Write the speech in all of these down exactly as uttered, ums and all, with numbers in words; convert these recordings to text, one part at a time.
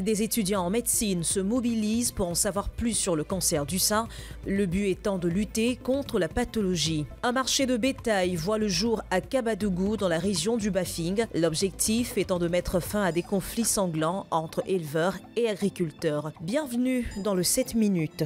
Des étudiants en médecine se mobilisent pour en savoir plus sur le cancer du sein, le but étant de lutter contre la pathologie. Un marché de bétail voit le jour à Kabadougou dans la région du Bafing, l'objectif étant de mettre fin à des conflits sanglants entre éleveurs et agriculteurs. Bienvenue dans le sept minutes.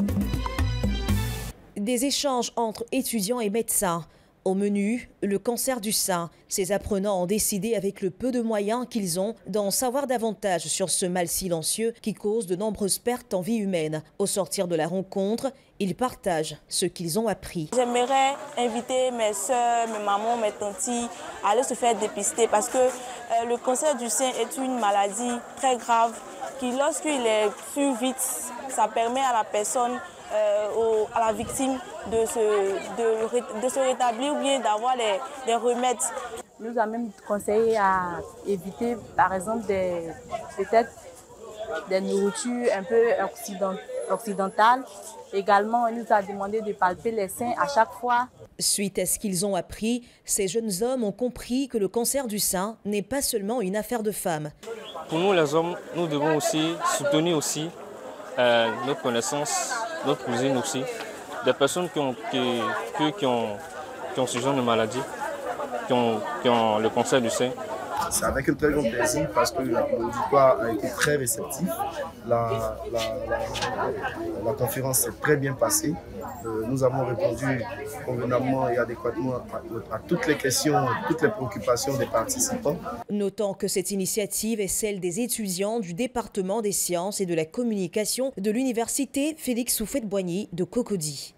Des échanges entre étudiants et médecins. Au menu, le cancer du sein. Ces apprenants ont décidé, avec le peu de moyens qu'ils ont, d'en savoir davantage sur ce mal silencieux qui cause de nombreuses pertes en vie humaine. Au sortir de la rencontre, ils partagent ce qu'ils ont appris. J'aimerais inviter mes soeurs, mes mamans, mes tantis à aller se faire dépister parce que euh, le cancer du sein est une maladie très grave qui, lorsqu'il est su vite, ça permet à la personne Euh, au, à la victime de se, de, de se rétablir ou bien d'avoir des remèdes. Il nous a même conseillé à éviter par exemple des, peut-être des nourritures un peu occident, occidentales. Également, il nous a demandé de palper les seins à chaque fois. Suite à ce qu'ils ont appris, ces jeunes hommes ont compris que le cancer du sein n'est pas seulement une affaire de femmes. Pour nous les hommes, nous devons aussi soutenir aussi euh, notre connaissance, notre cousine aussi, des personnes qui ont, qui, qui ont, qui ont ce genre de maladie, qui ont, qui ont le cancer du sein. C'est avec un très grand plaisir parce que l'auditoire a été très réceptif. La, la, la, la conférence s'est très bien passée. Euh, nous avons répondu convenablement et adéquatement à, à toutes les questions, toutes les préoccupations des participants. Notant que cette initiative est celle des étudiants du département des sciences et de la communication de l'université Félix Houphouët-Boigny de Cocody.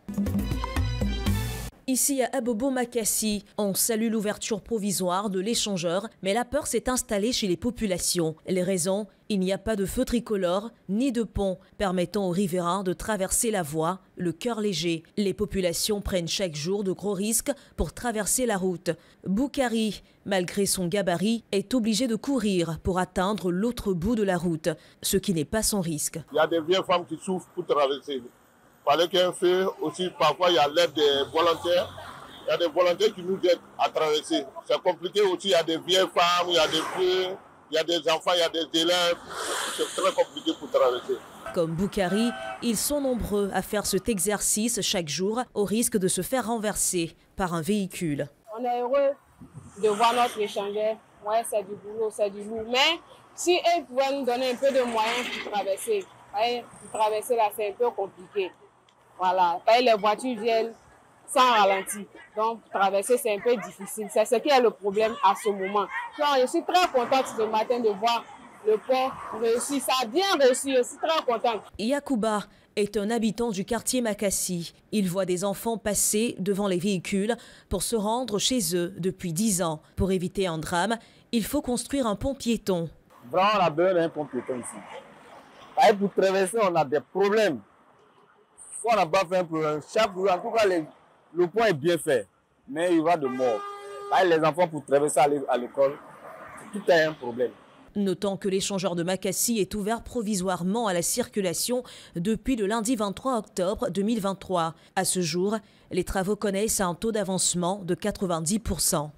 Ici à Abobo-Makassi, on salue l'ouverture provisoire de l'échangeur, mais la peur s'est installée chez les populations. Les raisons, il n'y a pas de feu tricolore ni de pont permettant aux riverains de traverser la voie, le cœur léger. Les populations prennent chaque jour de gros risques pour traverser la route. Boukari, malgré son gabarit, est obligé de courir pour atteindre l'autre bout de la route, ce qui n'est pas son risque. Il y a des vieilles femmes qui souffrent pour traverser. Il fallait qu'il y ait un feu aussi, parfois il y a l'aide des volontaires. Il y a des volontaires qui nous aident à traverser. C'est compliqué aussi, il y a des vieilles femmes, il y a des vieux, il y a des enfants, il y a des élèves. C'est très compliqué pour traverser. Comme Boukari, ils sont nombreux à faire cet exercice chaque jour au risque de se faire renverser par un véhicule. On est heureux de voir notre échangeur. Ouais, c'est du boulot, c'est du lourd. Mais si eux pouvaient nous donner un peu de moyens pour traverser, ouais, pour traverser là, c'est un peu compliqué. Voilà, les voitures viennent sans ralenti. Donc, traverser, c'est un peu difficile. C'est ce qui est le problème à ce moment. Donc, je suis très contente ce matin de voir le pont réussi. Ça a bien réussi, je suis très contente. Yacouba est un habitant du quartier Makassi. Il voit des enfants passer devant les véhicules pour se rendre chez eux depuis dix ans. Pour éviter un drame, il faut construire un pont piéton. Vraiment, on a besoin d'un pont piéton ici. Pour traverser, on a des problèmes. On n'a pas fait un problème. Chaque jour, en tout cas, les, le pont est bien fait, mais il va de mort. Là, les enfants, pour traverser à l'école, tout est un problème. Notant que l'échangeur de Makassi est ouvert provisoirement à la circulation depuis le lundi vingt-trois octobre deux mille vingt-trois. À ce jour, les travaux connaissent un taux d'avancement de quatre-vingt-dix pour cent.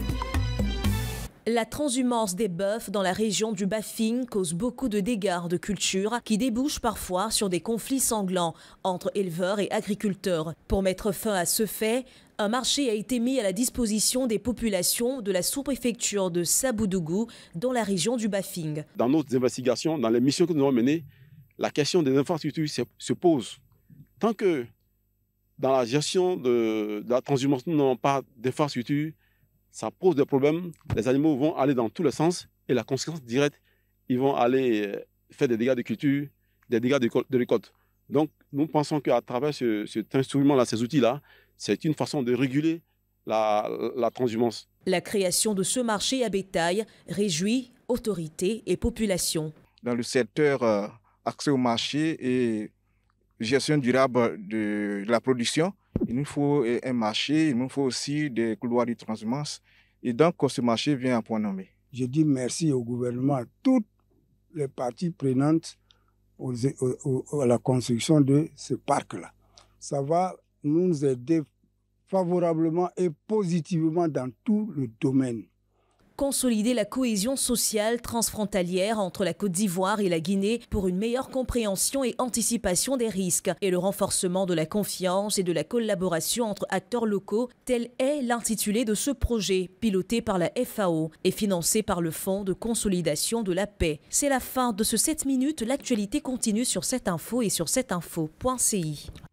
La transhumance des bœufs dans la région du Bafing cause beaucoup de dégâts de culture qui débouchent parfois sur des conflits sanglants entre éleveurs et agriculteurs. Pour mettre fin à ce fait, un marché a été mis à la disposition des populations de la sous-préfecture de Saboudougou dans la région du Bafing. Dans nos investigations, dans les missions que nous avons menées, la question des infrastructures se pose. Tant que dans la gestion de, de la transhumance, nous n'avons pas d'infrastructures, ça pose des problèmes. Les animaux vont aller dans tous les sens et la conséquence directe, ils vont aller faire des dégâts de culture, des dégâts de, de récolte. Donc, nous pensons qu'à travers ce, cet instrument-là, ces outils-là, c'est une façon de réguler la, la transhumance. La création de ce marché à bétail réjouit autorités et populations. Dans le secteur euh, accès au marché et gestion durable de, de la production, il nous faut un marché, il nous faut aussi des couloirs de transhumance. Et donc, ce marché vient à point nommé. Je dis merci au gouvernement, à toutes les parties prenantes aux, aux, à la construction de ce parc-là. Ça va nous aider favorablement et positivement dans tout le domaine. consolider la cohésion sociale transfrontalière entre la Côte d'Ivoire et la Guinée pour une meilleure compréhension et anticipation des risques et le renforcement de la confiance et de la collaboration entre acteurs locaux, tel est l'intitulé de ce projet piloté par la F A O et financé par le Fonds de consolidation de la paix. C'est la fin de ce sept minutes. L'actualité continue sur cette info et sur cette info point C I.